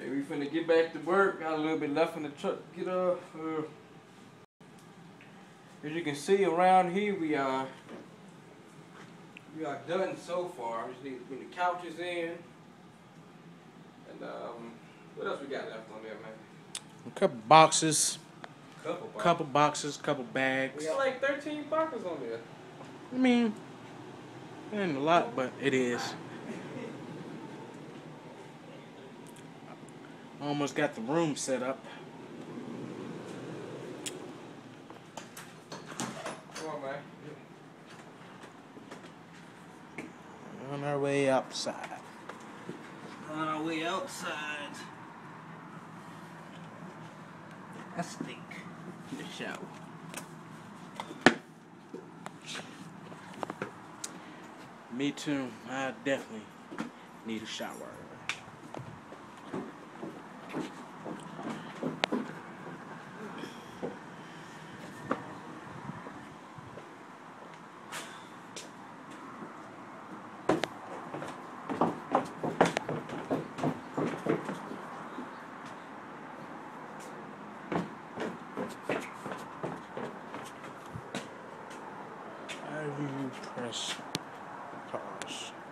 Hey, we finna get back to work. Got a little bit left in the truck. Get up. As you can see around here, we are done so far. We just need to put the couches in. And what else we got left on there, man? A couple boxes. Couple Couple bags. We got like 13 boxes on there. I mean, it ain't a lot, but it is. Almost got the room set up. Come on, man. On our way outside. On our way outside. I stink. The shower. Me too. I definitely need a shower. How do you press pause?